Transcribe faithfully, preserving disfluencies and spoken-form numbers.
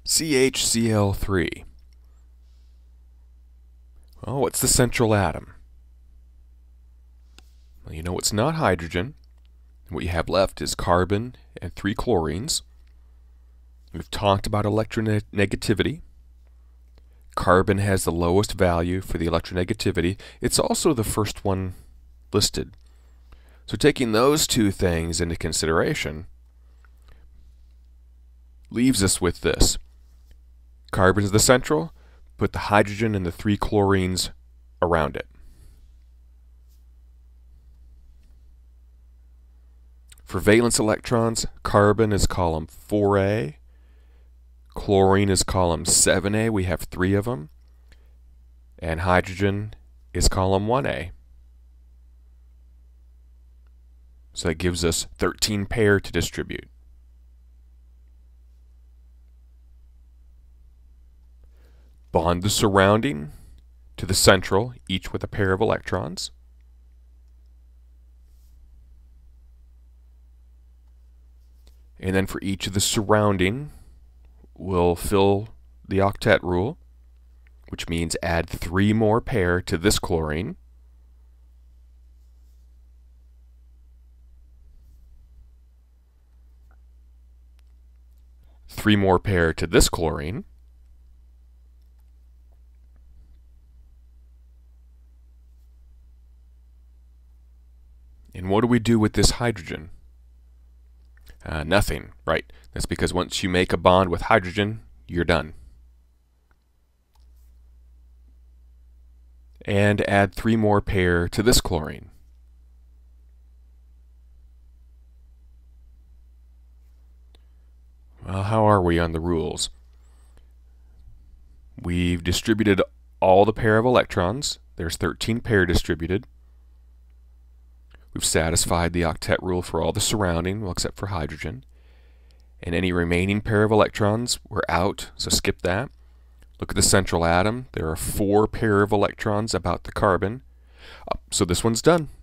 C H C l three. Well, what's the central atom? Well, you know it's not hydrogen. What you have left is carbon and three chlorines. We've talked about electronegativity. Carbon has the lowest value for the electronegativity. It's also the first one listed. So taking those two things into consideration leaves us with this. Carbon is the central, put the hydrogen and the three chlorines around it. For valence electrons, carbon is column four A, chlorine is column seven A, we have three of them, and hydrogen is column one A. So that gives us thirteen pair to distribute. Bond the surrounding to the central, each with a pair of electrons. And then for each of the surrounding, we'll fill the octet rule, which means add three more pair to this chlorine. Three more pair to this chlorine. And what do we do with this hydrogen? Uh, nothing, right? That's because once you make a bond with hydrogen, you're done. And add three more pair to this chlorine. Well, how are we on the rules? We've distributed all the pair of electrons. There's thirteen pair distributed. We've satisfied the octet rule for all the surrounding, well, except for hydrogen. And any remaining pair of electrons, we're out, so skip that. Look at the central atom. There are four pair of electrons about the carbon. Oh, so this one's done.